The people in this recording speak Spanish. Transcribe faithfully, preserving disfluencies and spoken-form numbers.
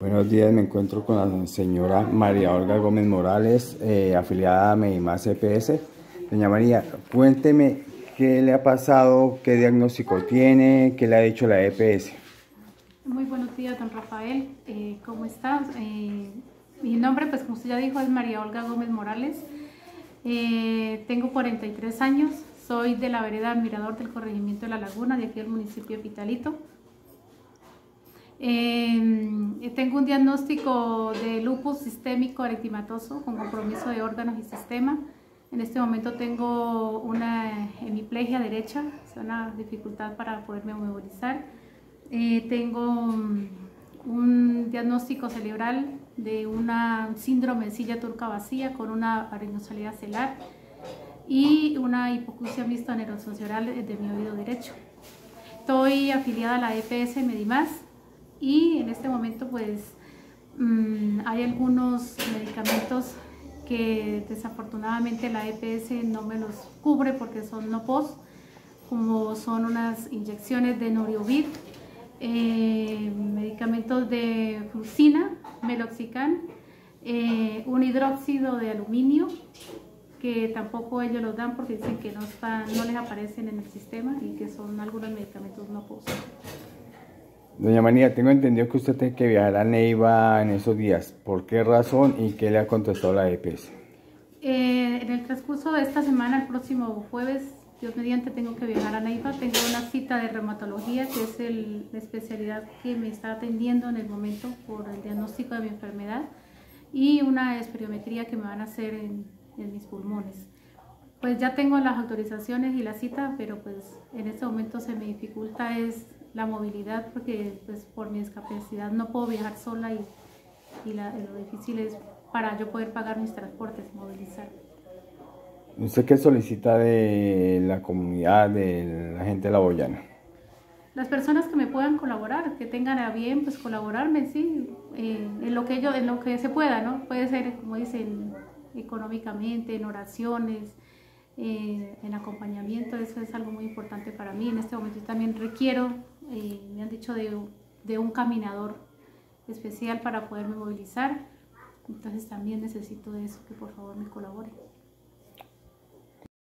Buenos días, me encuentro con la señora María Olga Gómez Morales, eh, afiliada a Medimás E P S. Doña María, cuénteme qué le ha pasado, qué diagnóstico tiene, qué le ha dicho la E P S. Muy buenos días, don Rafael. Eh, ¿Cómo estás? Eh, mi nombre, pues como usted ya dijo, es María Olga Gómez Morales. Eh, tengo cuarenta y tres años, soy de la vereda Mirador del corregimiento de La Laguna, de aquí del municipio de Pitalito. Eh, tengo un diagnóstico de lupus sistémico eritematoso con compromiso de órganos y sistema. En este momento tengo una hemiplegia derecha, es una dificultad para poderme movilizar. Eh, tengo um, un diagnóstico cerebral de una síndrome de silla turca vacía con una aritmiocefalia celar y una hipoacusia mixta neurosensorial de mi oído derecho. Estoy afiliada a la E P S Medimás y en este momento pues mmm, hay algunos medicamentos que desafortunadamente la E P S no me los cubre porque son no pos, como son unas inyecciones de Noriovir, eh, medicamentos de flucina, meloxicam, eh, un hidróxido de aluminio que tampoco ellos los dan porque dicen que no, está, no les aparecen en el sistema y que son algunos medicamentos no pos. Doña María, tengo entendido que usted tiene que viajar a Neiva en esos días. ¿Por qué razón y qué le ha contestado la E P S? Eh, en el transcurso de esta semana, el próximo jueves, Dios mediante, tengo que viajar a Neiva. Tengo una cita de reumatología, que es el, la especialidad que me está atendiendo en el momento por el diagnóstico de mi enfermedad, y una espirometría que me van a hacer en, en mis pulmones. Pues ya tengo las autorizaciones y la cita, pero pues en este momento se me dificulta es la movilidad porque pues por mi discapacidad no puedo viajar sola y, y la, lo difícil es para yo poder pagar mis transportes, movilizar. ¿Usted qué solicita de la comunidad, de la gente de La Boyana? Las personas que me puedan colaborar, que tengan a bien pues colaborarme, sí, eh, en lo que yo, en lo que se pueda, ¿no? Puede ser, como dicen, económicamente, en oraciones, eh, en acompañamiento. Eso es algo muy importante para mí. En este momento yo también requiero, eh, me han dicho de, de un caminador especial para poderme movilizar, entonces también necesito de eso, que por favor me colabore.